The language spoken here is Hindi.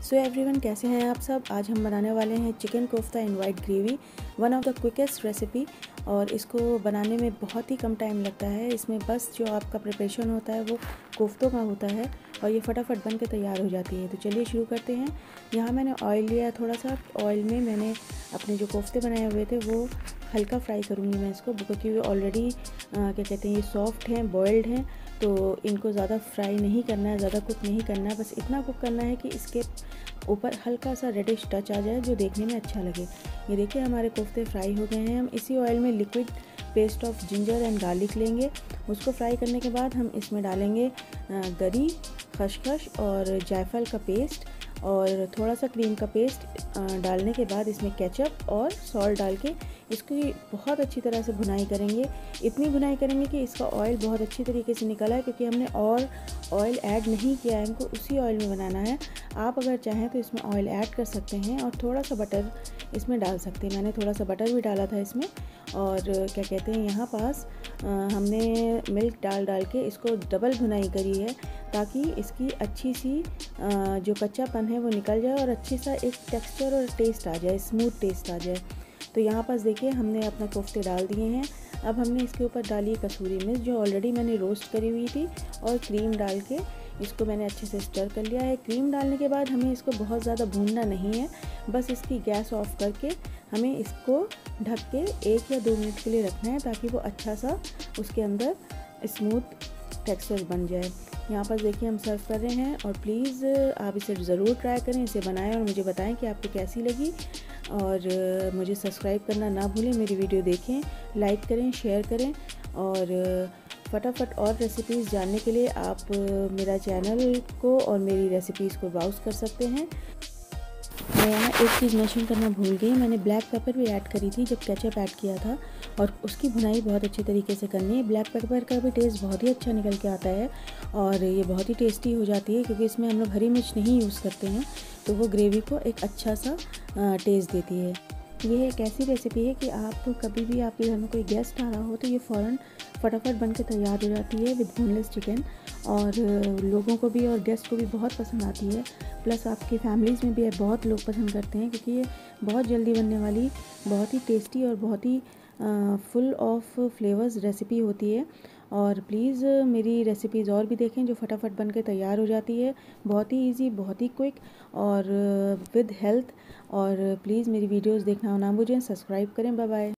सो एवरीवन, कैसे हैं आप सब। आज हम बनाने वाले हैं chicken kofta in white gravy, one of the quickest recipe. और इसको बनाने में बहुत ही कम टाइम लगता है। इसमें बस जो आपका प्रिपरेशन होता है वो कोफ्तों का होता है और ये फटाफट बन के तैयार हो जाती है। तो चलिए शुरू करते हैं। यहाँ मैंने ऑयल लिया थोड़ा सा। ऑयल में मैंने अपने जो कोफ्ते बनाए हुए थे वो हल्का फ्राई करूँगी मैं इसको, क्योंकि वो ऑलरेडी क्या कहते हैं, ये सॉफ्ट हैं, बॉयल्ड हैं। तो इनको ज़्यादा फ्राई नहीं करना है, ज़्यादा कुक नहीं करना है। बस इतना कुक करना है कि इसके ऊपर हल्का सा रेडिश टच आ जाए जो देखने में अच्छा लगे। ये देखिए हमारे कोफ्ते फ्राई हो गए हैं। हम इसी ऑयल में liquid paste of ginger and garlic लेंगे। उसको फ्राई करने के बाद हम इसमें डालेंगे गरी, खसखस और जायफल का पेस्ट और थोड़ा सा क्रीम का पेस्ट डालने के बाद इसमें केचप और सॉल्ट डाल के इसकी बहुत अच्छी तरह से भुनाई करेंगे। इतनी भुनाई करेंगे कि इसका ऑयल बहुत अच्छी तरीके से निकल आए, क्योंकि हमने और ऑयल ऐड नहीं किया है, हमको उसी ऑयल में बनाना है। आप अगर चाहें तो इसमें ऑयल ऐड कर सकते हैं और थोड़ा सा बटर इसमें डाल सकते हैं। मैंने थोड़ा सा बटर भी डाला था इसमें। और क्या कहते हैं, यहाँ पास हमने मिल्क डाल के इसको डबल भुनाई करी है, ताकि इसकी अच्छी सी जो कच्चापन है वो निकल जाए और अच्छी सा एक टेक्सचर और टेस्ट आ जाए, स्मूथ टेस्ट आ जाए। तो यहाँ पास देखिए हमने अपना कोफ्ते डाल दिए हैं। अब हमने इसके ऊपर डाली कसूरी मिर्च जो ऑलरेडी मैंने रोस्ट करी हुई थी, और क्रीम डाल के इसको मैंने अच्छे से स्टर कर लिया है। क्रीम डालने के बाद हमें इसको बहुत ज़्यादा भूनना नहीं है, बस इसकी गैस ऑफ करके हमें इसको ढक के 1 या 2 मिनट के लिए रखना है, ताकि वो अच्छा सा उसके अंदर स्मूथ टेक्सचर बन जाए। यहाँ पर देखिए हम सर्व कर रहे हैं, और प्लीज़ आप इसे ज़रूर ट्राई करें, इसे बनाएं और मुझे बताएं कि आपको कैसी लगी। और मुझे सब्सक्राइब करना ना भूलें, मेरी वीडियो देखें, लाइक करें, शेयर करें। और फटाफट और रेसिपीज़ जानने के लिए आप मेरा चैनल को और मेरी रेसिपीज़ को ब्राउज़ कर सकते हैं। मैं यहाँ एक चीज़ मेंशन करना भूल गई, मैंने ब्लैक पेपर भी ऐड करी थी जब केचप ऐड किया था, और उसकी भुनाई बहुत अच्छे तरीके से करनी है। ब्लैक पेपर का भी टेस्ट बहुत ही अच्छा निकल के आता है और ये बहुत ही टेस्टी हो जाती है, क्योंकि इसमें हम लोग हरी मिर्च नहीं यूज़ करते हैं, तो वो ग्रेवी को एक अच्छा सा टेस्ट देती है। ये एक ऐसी रेसिपी है कि आप कभी भी आपके घर में कोई गेस्ट आ रहा हो तो ये फ़ौरन फटाफट बन के तैयार हो जाती है विद बोनलेस चिकन, और लोगों को भी और गेस्ट को भी बहुत पसंद आती है। प्लस आपकी फैमिलीज़ में भी बहुत लोग पसंद करते हैं, क्योंकि ये बहुत जल्दी बनने वाली, बहुत ही टेस्टी और बहुत ही फुल ऑफ फ्लेवर्स रेसिपी होती है। और प्लीज़ मेरी रेसिपीज़ और भी देखें जो फटाफट बन के तैयार हो जाती है, बहुत ही इजी, बहुत ही क्विक और विद हेल्थ। और प्लीज़ मेरी वीडियोस देखना ना भूलें, सब्सक्राइब करें। Bye bye.